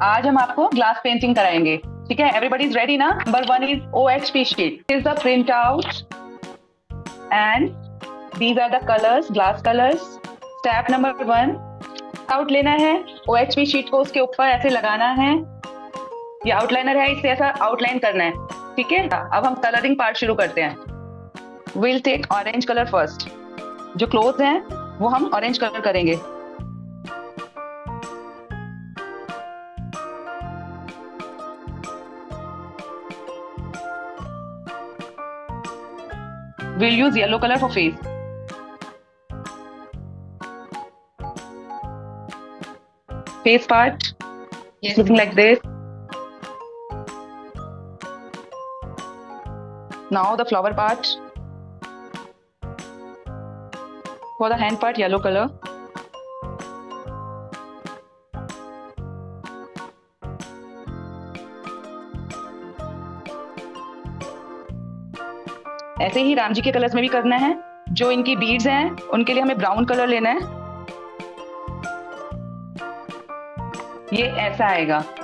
आज हम आपको ग्लास पेंटिंग कराएंगे। ठीक है, एवरीबडी इज रेडी ना? Number 1 is OHP sheet, is the print out and these are the colours, glass colours. Step number 1, out लेना है। OHP शीट को उसके ऊपर ऐसे लगाना है। ये आउटलाइनर है, इसे ऐसा आउटलाइन करना है। ठीक है, अब हम कलरिंग पार्ट शुरू करते हैं। Will take orange colour first. जो क्लोथ हैं वो हम ऑरेंज कलर करेंगे। We'll use yellow color for face. Face part, yes, looking like this. Now the flower part. For the hand part, yellow color. ऐसे ही राम जी के कलर्स में भी करना है। जो इनकी बीड्स हैं उनके लिए हमें ब्राउन कलर लेना है। ये ऐसा आएगा।